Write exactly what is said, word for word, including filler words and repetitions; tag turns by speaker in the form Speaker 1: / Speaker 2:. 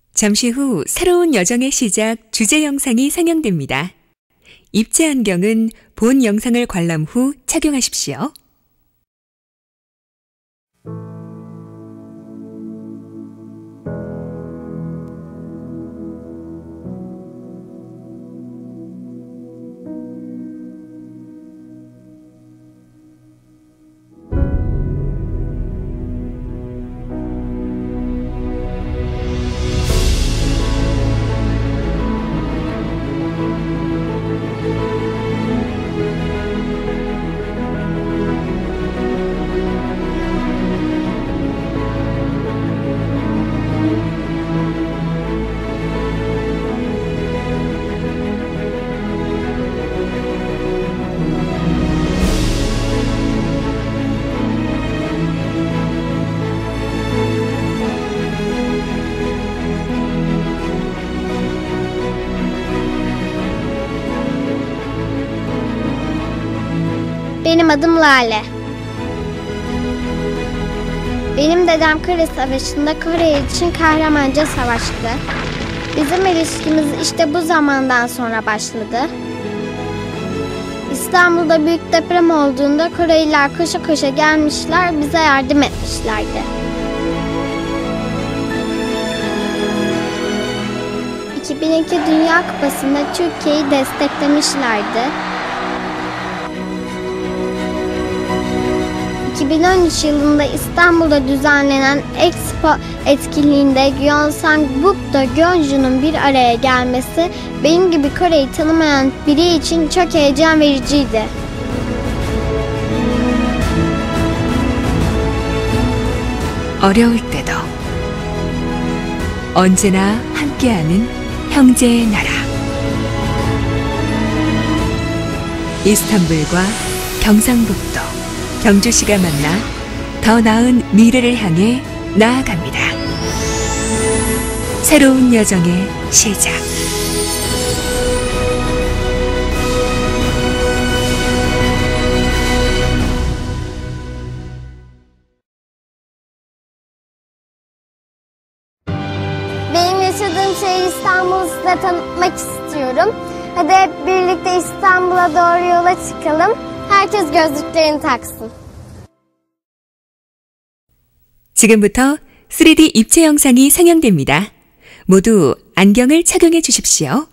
Speaker 1: 잠시 후 새로운 여정의 시작 주제 영상이 상영됩니다. 입체 안경은 본 영상을 관람 후 착용하십시오.
Speaker 2: Benim adım Lale. Benim dedem Kore Savaşı'nda Kore için kahramanca savaştı. Bizim ilişkimiz işte bu zamandan sonra başladı. İstanbul'da büyük deprem olduğunda Koreliler koşa koşa gelmişler, bize yardım etmişlerdi. iki bin iki Dünya Kupası'nda Türkiye'yi desteklemişlerdi. iki bin on üç yılında İstanbul'da düzenlenen Expo etkinliğinde Gyeongsangbuk'ta Gyeongju'nun bir araya gelmesi benim gibi Kore'yi tanımayan biri için çok heyecan vericiydi.
Speaker 1: 어려울 때도 언제나 함께하는 형제의 나라. 이스탄불과 경상북도, 경주시가 만나 더 나은 미래를 향해 나아갑니다. 새로운 여정의 시작.
Speaker 2: Benim yaşadığım şehir İstanbul'u size tanıtmak istiyorum. Hadi hep birlikte İstanbul'a doğru yola çıkalım. herkes gözlüklerini taksın.
Speaker 1: 지금부터 쓰리디 입체 영상이 상영됩니다. 모두 안경을 착용해 주십시오.